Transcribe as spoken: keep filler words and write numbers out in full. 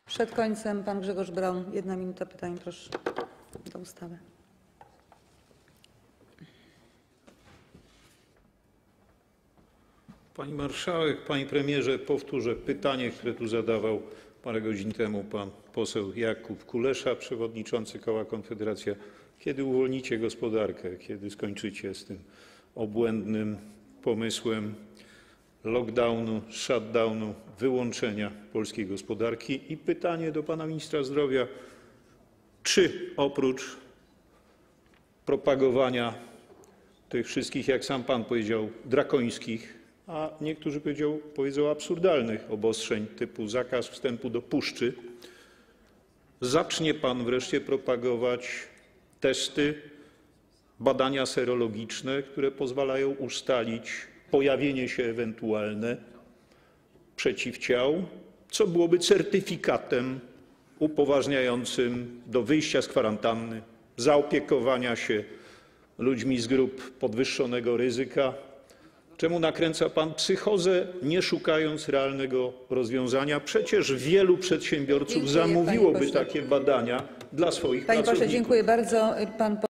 Przed końcem pan Grzegorz Braun. Jedna minuta pytań, proszę, do ustawy. Pani marszałek, panie premierze, powtórzę pytanie, które tu zadawał parę godzin temu pan poseł Jakub Kulesza, przewodniczący koła Konfederacja. Kiedy uwolnicie gospodarkę? Kiedy skończycie z tym obłędnym pomysłem lockdownu, shutdownu, wyłączenia polskiej gospodarki? I pytanie do pana ministra zdrowia. Czy oprócz propagowania tych wszystkich, jak sam pan powiedział, drakońskich, a niektórzy powiedział, powiedzą absurdalnych obostrzeń typu zakaz wstępu do puszczy, zacznie pan wreszcie propagować testy, badania serologiczne, które pozwalają ustalić pojawienie się ewentualne przeciwciał, co byłoby certyfikatem upoważniającym do wyjścia z kwarantanny, zaopiekowania się ludźmi z grup podwyższonego ryzyka? Czemu nakręca pan psychozę, nie szukając realnego rozwiązania? Przecież wielu przedsiębiorców Dziękuję, zamówiłoby panie pośle. takie badania dla swoich Panie pracowników. pośle, dziękuję bardzo. Pan